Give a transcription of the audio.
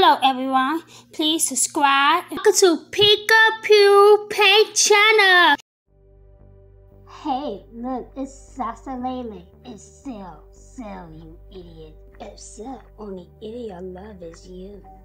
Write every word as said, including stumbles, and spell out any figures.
Hello everyone, please subscribe. Welcome to Peekapoo Paint Channel. Hey, look, it's stelle. It's Cell, Cell, you idiot. If so, only idiot I love is you.